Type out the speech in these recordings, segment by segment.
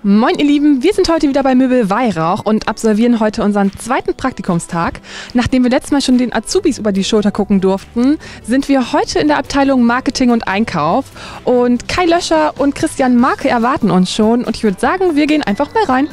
Moin ihr Lieben, wir sind heute wieder bei Möbel Weihrauch und absolvieren heute unseren zweiten Praktikumstag. Nachdem wir letztes Mal schon den Azubis über die Schulter gucken durften, sind wir heute in der Abteilung Marketing und Einkauf. Und Kai Löscher und Christian Marke erwarten uns schon und ich würde sagen, wir gehen einfach mal rein.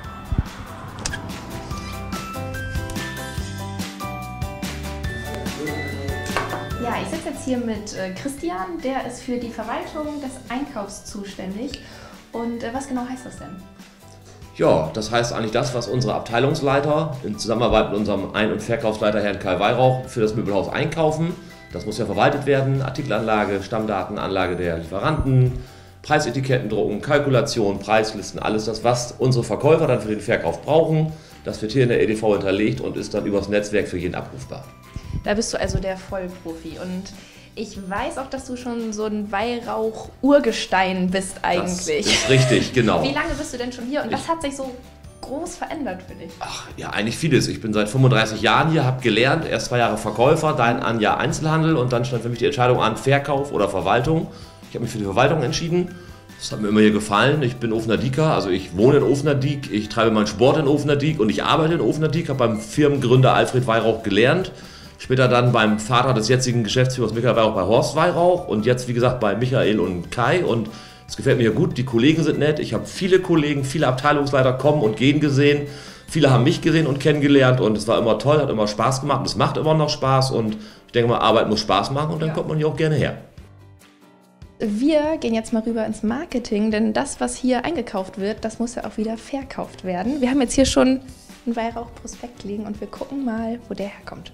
Ja, ich sitze jetzt hier mit Christian, der ist für die Verwaltung des Einkaufs zuständig. Und was genau heißt das denn? Ja, das heißt eigentlich das, was unsere Abteilungsleiter in Zusammenarbeit mit unserem Ein- und Verkaufsleiter Herrn Kai Weihrauch für das Möbelhaus einkaufen. Das muss ja verwaltet werden, Artikelanlage, Stammdatenanlage der Lieferanten, Preisetiketten drucken, Kalkulation, Preislisten, alles das, was unsere Verkäufer dann für den Verkauf brauchen. Das wird hier in der EDV hinterlegt und ist dann übers Netzwerk für jeden abrufbar. Da bist du also der Vollprofi und ich weiß auch, dass du schon so ein Weihrauch-Urgestein bist eigentlich. Das ist richtig, genau. Wie lange bist du denn schon hier und was hat sich so groß verändert für dich? Ach, ja, eigentlich vieles. Ich bin seit 35 Jahren hier, habe gelernt, erst 2 Jahre Verkäufer, dann ein Jahr Einzelhandel und dann stand für mich die Entscheidung an Verkauf oder Verwaltung. Ich habe mich für die Verwaltung entschieden. Das hat mir immer hier gefallen. Ich bin Ofenerdiker, also ich wohne in Ofenerdiek, ich treibe meinen Sport in Ofenerdiek und ich arbeite in Ofenerdiek, habe beim Firmengründer Alfred Weihrauch gelernt. Später dann beim Vater des jetzigen Geschäftsführers Michael Weihrauch bei Horst Weihrauch und jetzt wie gesagt bei Michael und Kai und es gefällt mir hier gut, die Kollegen sind nett, ich habe viele Kollegen, viele Abteilungsleiter kommen und gehen gesehen, viele haben mich gesehen und kennengelernt und es war immer toll, hat immer Spaß gemacht und es macht immer noch Spaß und ich denke mal, Arbeit muss Spaß machen und dann kommt man hier auch gerne her. Wir gehen jetzt mal rüber ins Marketing, denn das, was hier eingekauft wird, das muss ja auch wieder verkauft werden. Wir haben jetzt hier schon einen Weihrauch-Prospekt liegen und wir gucken mal, wo der herkommt.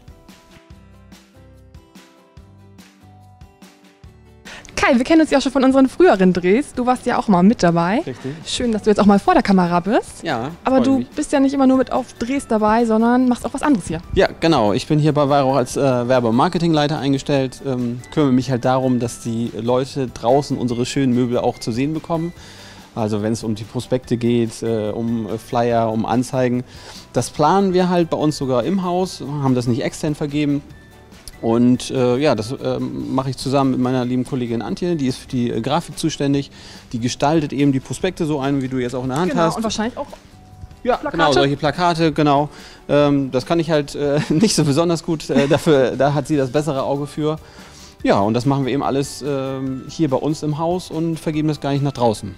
Kai, wir kennen uns ja schon von unseren früheren Drehs. Du warst ja auch mal mit dabei. Richtig. Schön, dass du jetzt auch mal vor der Kamera bist. Ja, aber du bist ja nicht immer nur mit auf Drehs dabei, sondern machst auch was anderes hier. Ja, genau. Ich bin hier bei Weihrauch als Werbe- und Marketingleiter eingestellt. Kümmere mich halt darum, dass die Leute draußen unsere schönen Möbel auch zu sehen bekommen. Also wenn es um die Prospekte geht, um Flyer, um Anzeigen. Das planen wir halt bei uns sogar im Haus, haben das nicht extern vergeben. Und ja, das mache ich zusammen mit meiner lieben Kollegin Antje, die ist für die Grafik zuständig. Die gestaltet eben die Prospekte so ein, wie du jetzt auch in der Hand hast. Und wahrscheinlich auch Plakate. Genau, solche Plakate, genau. Das kann ich halt nicht so besonders gut, da hat sie das bessere Auge für. Ja, und das machen wir eben alles hier bei uns im Haus und vergeben das gar nicht nach draußen.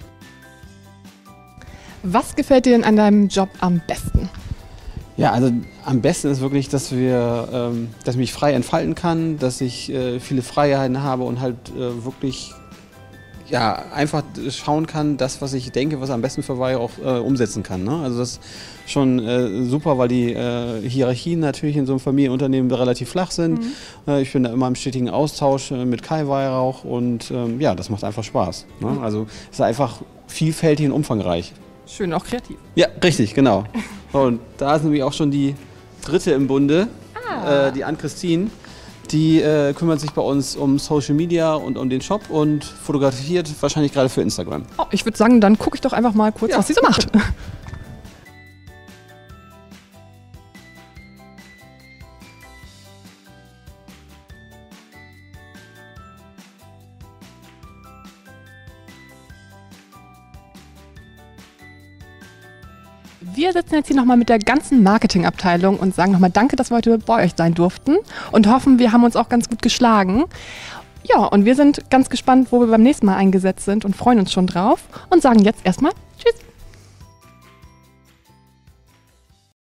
Was gefällt dir denn an deinem Job am besten? Ja, also am besten ist wirklich, dass ich mich frei entfalten kann, dass ich viele Freiheiten habe und halt wirklich ja, einfach schauen kann, das, was ich denke, was am besten für Weihrauch auch umsetzen kann. Ne? Also das ist schon super, weil die Hierarchien natürlich in so einem Familienunternehmen relativ flach sind. Ich bin da immer im stetigen Austausch mit Kai Weihrauch und ja, das macht einfach Spaß. Ne? Also es ist einfach vielfältig und umfangreich. Schön, auch kreativ. Ja, richtig, genau. Und da ist nämlich auch schon die dritte im Bunde, die Ann-Christine. Die kümmert sich bei uns um Social Media und um den Shop und fotografiert wahrscheinlich gerade für Instagram. Oh, ich würde sagen, dann gucke ich doch einfach mal kurz, was sie so macht. Wir sitzen jetzt hier nochmal mit der ganzen Marketingabteilung und sagen nochmal Danke, dass wir heute bei euch sein durften und hoffen, wir haben uns auch ganz gut geschlagen. Ja, und wir sind ganz gespannt, wo wir beim nächsten Mal eingesetzt sind und freuen uns schon drauf und sagen jetzt erstmal